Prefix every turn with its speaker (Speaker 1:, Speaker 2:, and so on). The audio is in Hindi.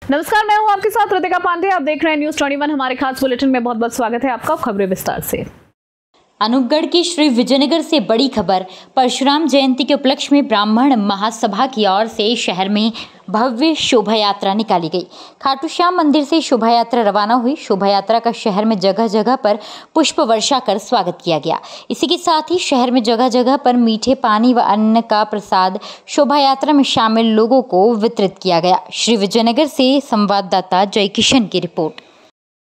Speaker 1: नमस्कार, मैं हूं आपके साथ ऋतिका पांडे। आप देख रहे हैं न्यूज़ 21। हमारे खास बुलेटिन में बहुत बहुत स्वागत है आपका। खबरें विस्तार से।
Speaker 2: अनूपगढ़ की श्री विजयनगर से बड़ी खबर। परशुराम जयंती के उपलक्ष्य में ब्राह्मण महासभा की ओर से शहर में भव्य शोभा यात्रा निकाली गई। खाटू श्याम मंदिर से शोभा यात्रा रवाना हुई। शोभा यात्रा का शहर में जगह जगह पर पुष्प वर्षा कर स्वागत किया गया। इसी के साथ ही शहर में जगह जगह पर मीठे पानी व अन्न का प्रसाद शोभा यात्रा में शामिल लोगों को वितरित किया गया। श्री विजयनगर से संवाददाता जय किशन की रिपोर्ट।